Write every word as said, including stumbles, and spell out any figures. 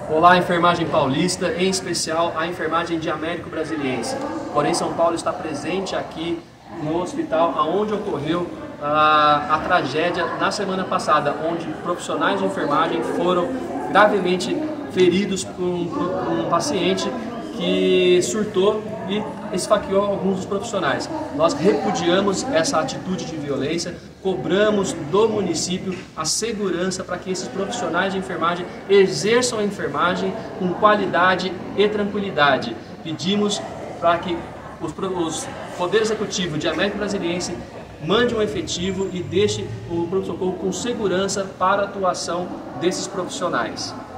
Olá, enfermagem paulista, em especial a enfermagem de Américo Brasiliense. Porém, São Paulo está presente aqui no hospital onde ocorreu a, a tragédia na semana passada, onde profissionais de enfermagem foram gravemente feridos por um, por um paciente que surtou e esfaqueou alguns dos profissionais. Nós repudiamos essa atitude de violência, cobramos do município a segurança para que esses profissionais de enfermagem exerçam a enfermagem com qualidade e tranquilidade. Pedimos para que os, os Poder Executivo de Américo Brasiliense mande um efetivo e deixe o pronto-socorro com segurança para a atuação desses profissionais.